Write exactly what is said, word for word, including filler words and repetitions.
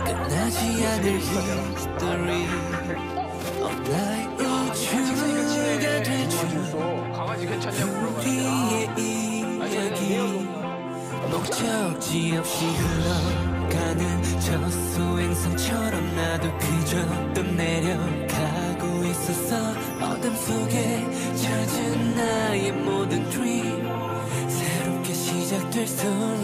끝나지 않을 히스토리 of 나의 우주가 돼준 우리의 이야기 목적지 없이 흘러가는 저 소행성처럼 나도 그저 떠내려가고 있었어. 어둠 속에 젖은 나의 모든 dream 새롭게 시작될 수